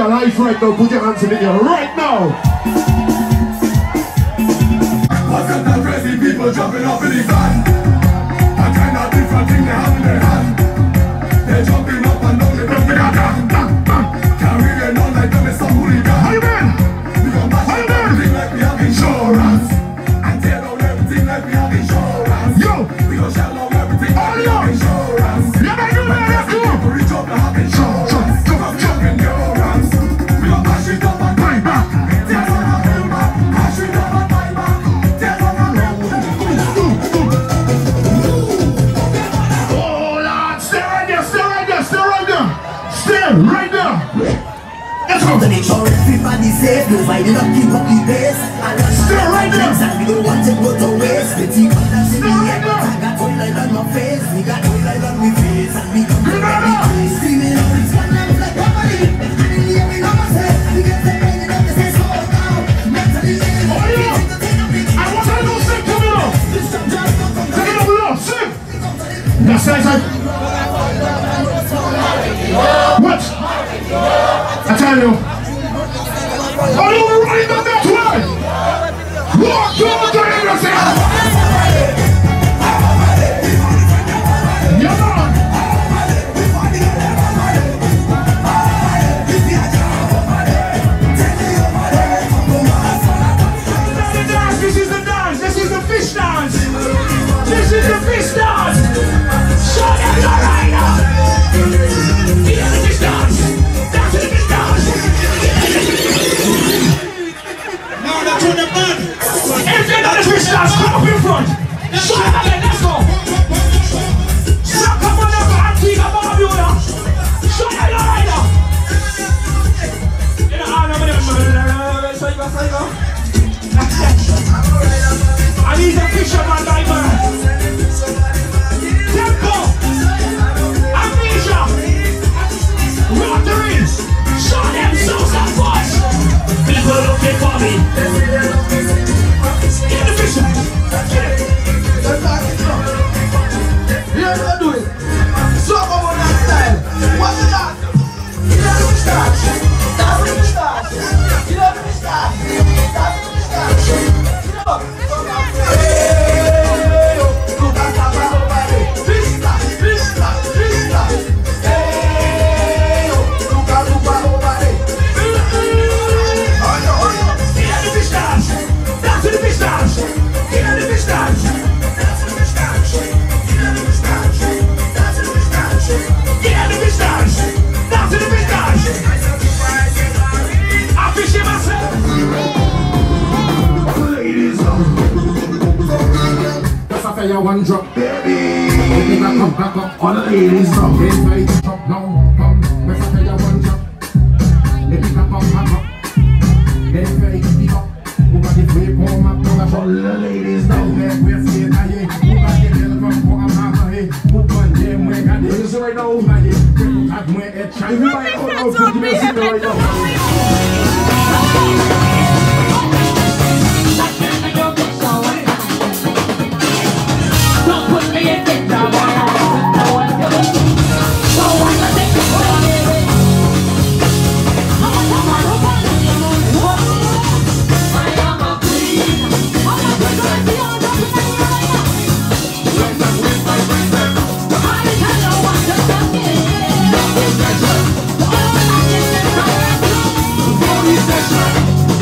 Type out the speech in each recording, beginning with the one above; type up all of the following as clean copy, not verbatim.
your life right now, put your hands in the air right now. What's up, that crazy people jumping up in the van? A kind of different thing they have in their hand. They're jumping up and down, they're jumping up and down. Carrying on like them is some hooligan. How you been? We gon' mash up everything like we have insurance. And tear down everything like we have insurance. Yo! We gon' shell out everything like we have insurance. Yeah, man, you man, let's go! People reach up and have insurance. Jump endurance. We gon' mash it up and buy back. Tear down and buy back. Mash it up and buy back. Tear down and buy back. Oh, Lord, stay right there, stay right there, stay right there. Stay right there. Let's go. To make sure everybody safe, nobody not keep up the pace. And Stay right there. and we don't want to go to waste. The team that's in the air, but I got oil on my face. We got oil on my face, and we come to the place. Screaming out, it's one love like nobody. And in the air, we know myself. We get the pain and up the say so now. Mentally, Oh, yeah. I want to know, sing to me now. Take it over now, sing. Now, say. What? I tell you. Are you running on that way? Walk over to the side. Yeah, man. This is the dance. This is the fish dance. This is the fish dance. Show them your rider. Feel the fish dance. Dance to the fish dance. Now that's on the band. If you're not the fish dance, come up in front. Show them again. Let's go. Come on up, Antigua, Barbuda. Show them your rider. In the arm of them. Say. And he's a fisherman by birth. Tempo, Amnesia, Rotary, show them souls and voice. People looking for me. Get the vision. Get it. Here's what I do it. So I'm on that style. What's the that? You know the start. That's the start. You know the start. That's the start. You know. Hey, look at that man over there. Vista, vista, vista. Hey, look at over there. Oh no. Get the fish dance. Dance to the fish dance. Get the fish dance. Dance to the fish dance. Get the fish dance. Dance to the fish dance. Get the fish dance. Dance to the fish dance. I fish it myself. Ladies, that's a fair one drop, baby. Back up, all the ladies now. Get ready to drop now. Come, that's a fair one drop. Baby, back up. Get ready to pick up. Who got the free form up? Who got all the ladies now? We're seeing that here. Who got the telephone for a mama here? Who got them? We got the listen right now. Who got the got my head trying to buy all of the music right now. Don't put me in it now. Session.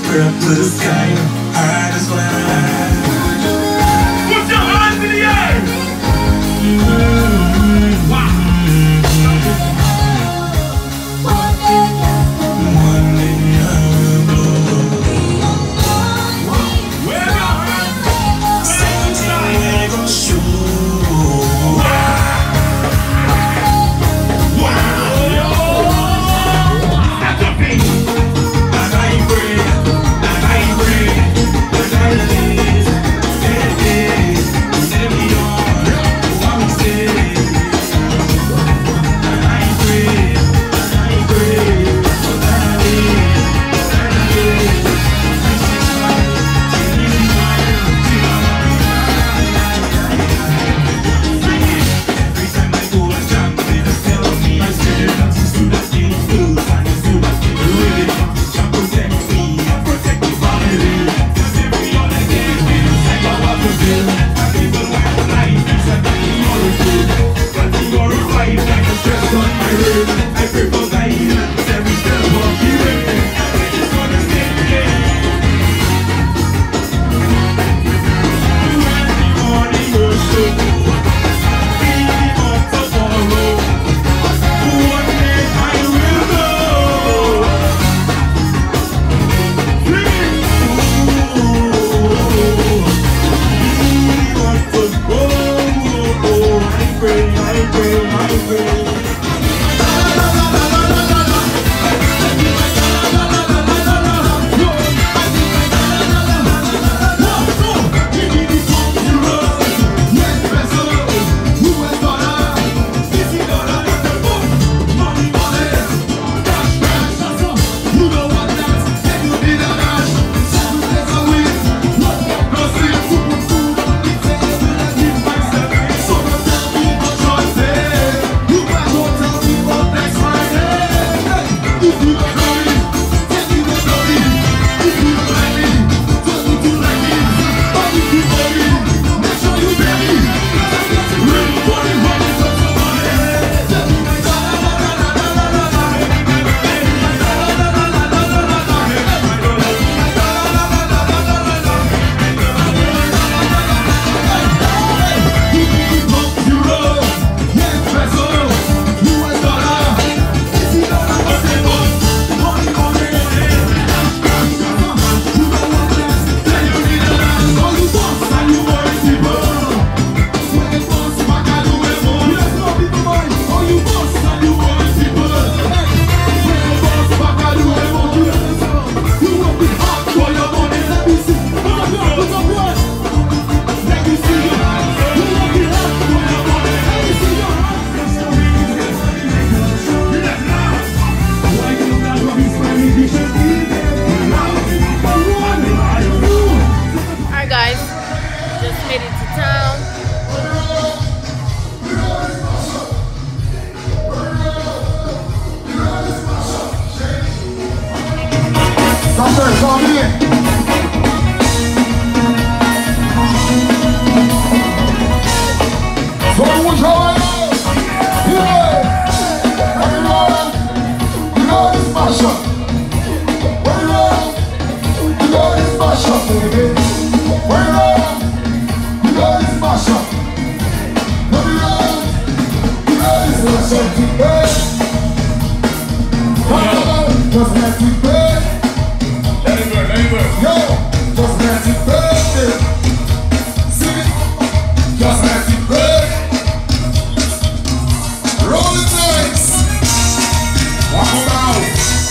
Pray up to the sky. Alright, that's what Put your hands in the air. Wow. one day I will blow. Wave your hands. Something will show.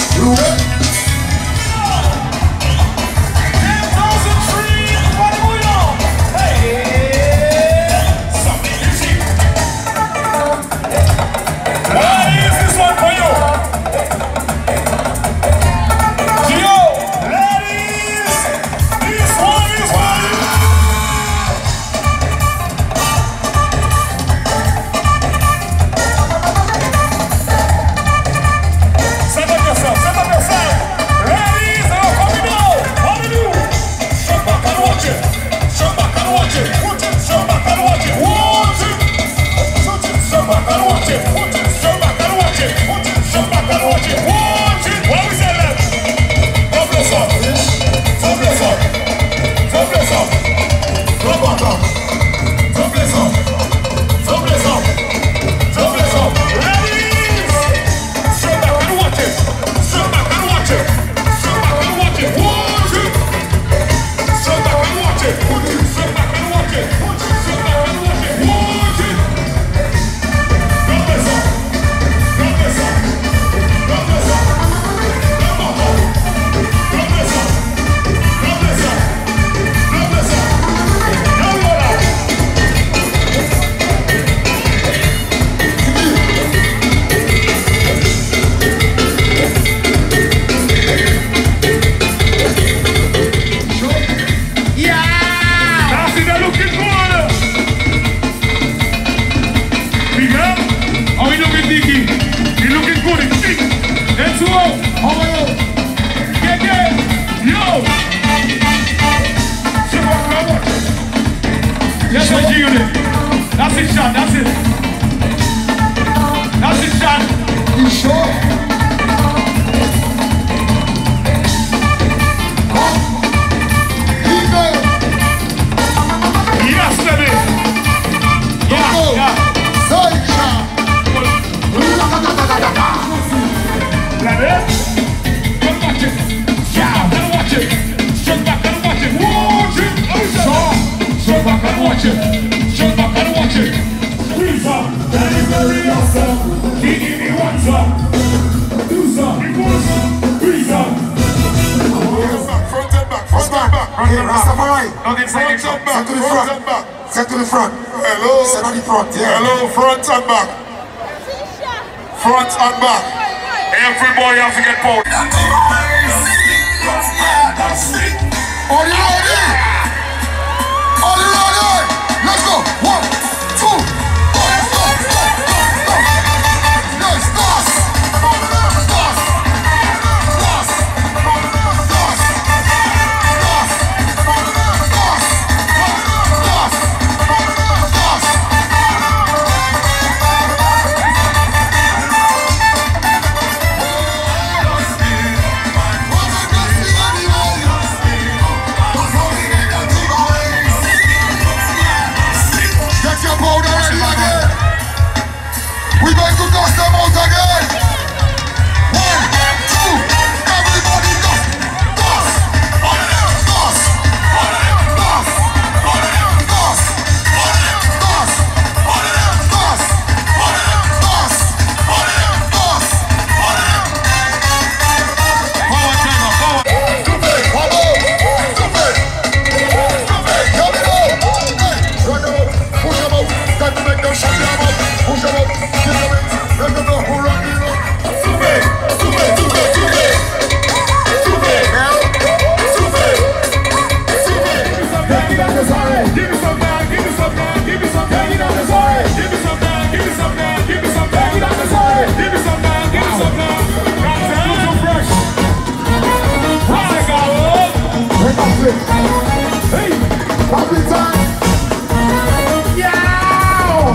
What That's all. How are you? Yeah. Yo. Yes, I do it. That's it, Sean. That's it. That's it, Sean. You sure? Yes, baby. Yeah. Ready? Come watch it. Yeah, gotta watch it. Shut back and watch it. Watch it. Shut back and watch it. Shut back and watch it. Freeze up. That is very awesome. Give me one some. Do some. Freeze up. Front and back. Hey, Rastafari. Front and back. Set to the front. Set to the front. Hello. Set on the front, yeah. Hello, front and back. Front and back. Every boy has to get pulled. Let's go. 1, 2. We going to dust them out again. 1, 2, everybody dust. Hey, happy time. Yeah.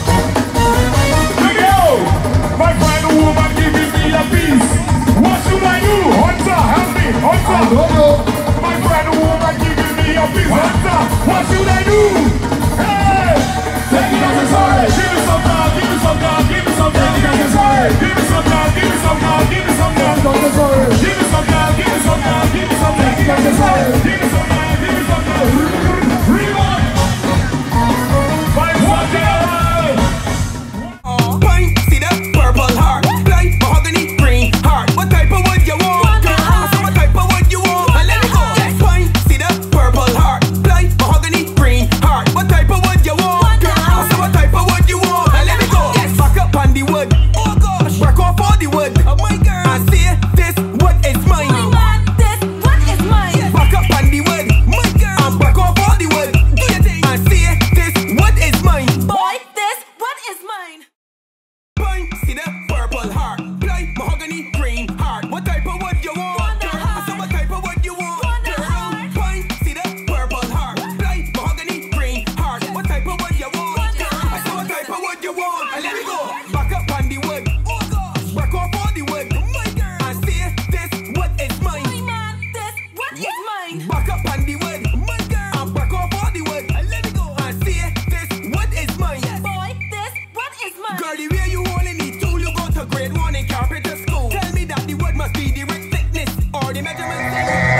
My friend, a woman giving me a piece. What should I do? Hunter, help me. Hunter. My friend, a woman giving me a piece. Hunter, what should I do? Hey, take it as a side. Give me some now. Give me some now. Give me some now. Give me some now. Give me some now. Give me some now. Give me some now. Give me some now. Give me some now. Give me some now. Give me some now. Give me some now. Rewind. Find something. Point, see the purple heart. Blind, mahogany, green heart. What type of wood you want? Girl, so what type of wood you want? And let me go. Point, see the purple heart. Blind, mahogany, green heart. What type of wood you want? Girl, so what type of wood you want? And let me go. Back up on the wood. Oh gosh, break off all the wood. Oh my girl, I see this. What is mine? This, what is mine? Back up on the wood. My girl, I'm back off all the wood. Do your thing. I see this. What is mine? Boy, this, what is mine? Point, see the purple heart. Blind, mahogany, green heart. What type of wood you want? Girl, I said what type of wood you want? Girl, point, see the purple heart. Blind, mahogany, green heart. What type of wood you want? Girl, I said what type of wood you want? And let me go. Back up on the wood. Oh gosh, break off all the wood. My girl, I see this. What is mine? This, what is mine? Back up on the wood. My girl, I'm back off all the wood. And let me go. I see this. What is mine? Boy, this, what is mine? Girl, the way you only need tool, you go to grade 1 in carpenter school. Tell me that the word must be the right thickness or the measurement.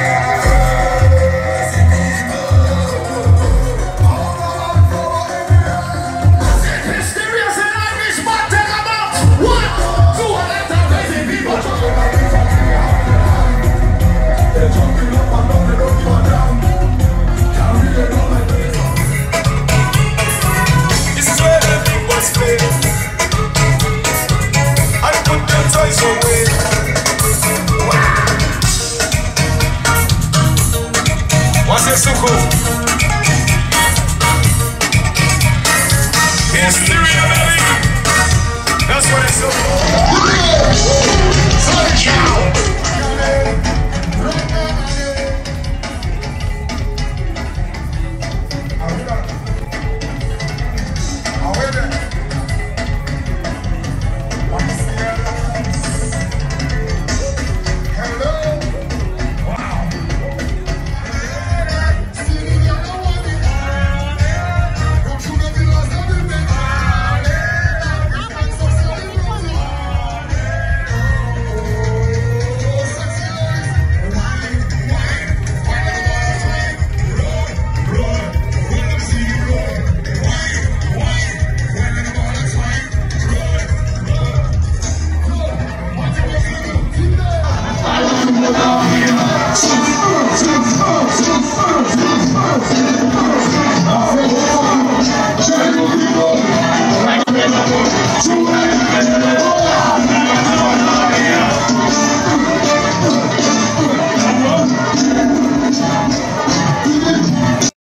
Mysterious and Irish, but take them out. 1, 2, let the crazy people jump. They're jumping up and down, they don't give a damn. Carry it on like this. This is where the big boys play. I put their toys away. What's your suku?